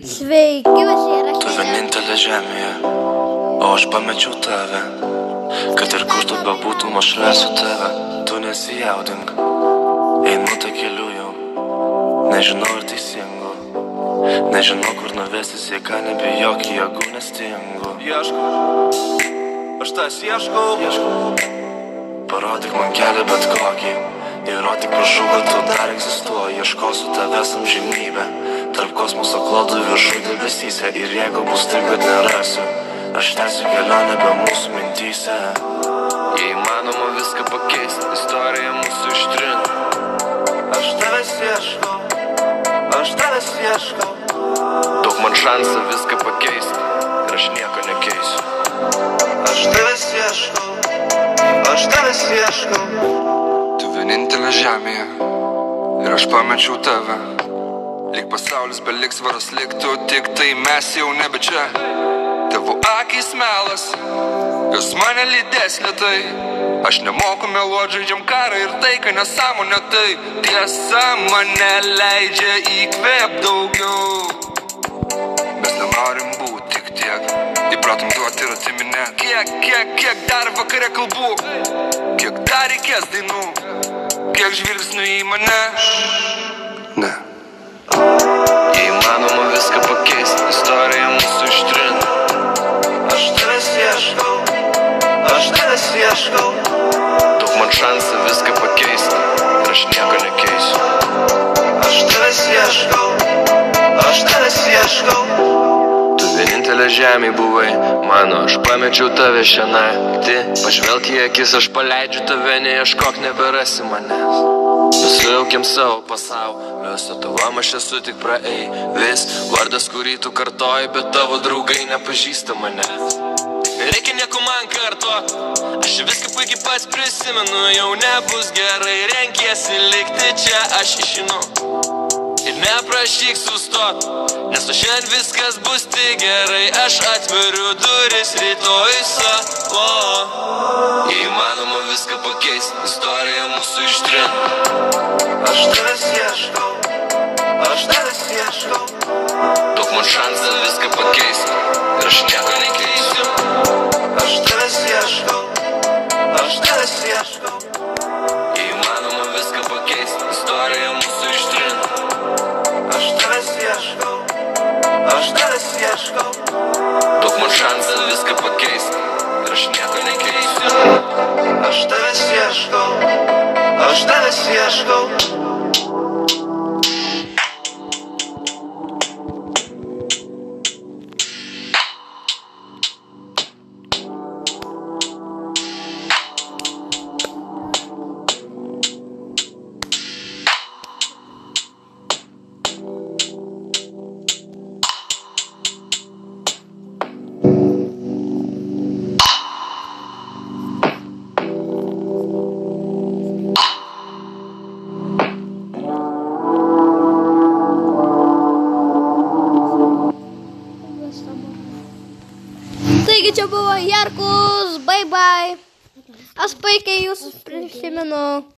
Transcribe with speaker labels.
Speaker 1: Sveiki, visi yra
Speaker 2: Tu vienintelė žemėje, o aš pamečiau tave. Kad ir kur tu bebūtum, aš rasiu tave. Tu nesijaudink, einu tą keliu jau. Nežinau ar teisingu, nežinau kur nuvesis, jei ką nebijok, jėgų nestingu. Ieškau, aš tas ieškau. Parodyk man kelią bet kokį, įrodyk prašau, kad tu dar egzistuoji. Ieškosiu tavęs amžinybę, tarp kosmoso klodų viršų debesyse. Ir jeigu bus taip, kad nerasiu, aš tęsiu kelionę be mūsų mintyse. Jei įmanoma viską pakeisti, istoriją mūsų ištrinti. Aš tavęs ieškau. Duok man šansą viską pakeisti, ir aš nieko nekeisiu. Aš tavęs ieškau. Tu vienintelė žemėje, ir aš pamečiau tave. Lyg pasaulis be lygsvaros liktų, tik tai mes jau nebe čia. Tavo akys melas, jos mane lydės lėtai. Aš nemoku meluot, žaidžiam karą ir taiką, nesąmonė tai. Tiesa mane leidžia įkvėp daugiau. Mes nenorim būt tik tiek, įpratom duoti ir atiminėt. Kiek dar vakare kalbų, kiek dar reikės dainų, kiek žvilgsnių į mane. Ne. Jei įmanoma viską pakeisti, istoriją mūsų ištrinti. Aš tavęs ieškau. Duok man šansą viską pakeisti, ir aš nieko nekeisiu. Aš tavęs ieškau. Tu vienintelė žemė buvai mano, aš pamečiau tave šią naktį. Pažvelk į akis, aš paleidžiu tave, neieškok, neberasi manęs. Nusijaukėm savo pasaulio, su tavom aš esu tik praeivis. Vardas, kurį tu kartoji, bet tavo draugai nepažįsta manęs. Reikia nieko man kartot, aš viską puikiai pats prisimenu. Jau nebus gerai, renkiesi likti čia, aš išeinu. Ir neprašyk sustot, nes o šiandien viskas bus tik gerai. Aš atveriu duris rytoj savo. Jei įmanoma viską pakeisti, istoriją mūsų ištrinti. Aš tavęs ieškau. Duok man šansą viską pakeisti, ir aš nieko nekeisiu. Aš tavęs ieškau. Jei įmanoma viską pakeisti, istoriją mūsų ištrinti. Aš tavęs ieškau. Duok man šansą viską pakeisti, ir aš nieko nekeisiu. Aš tavęs ieškau.
Speaker 1: Taigi čia buvo Jarkus, bye bye. Aš puikiai jūs prisimenu.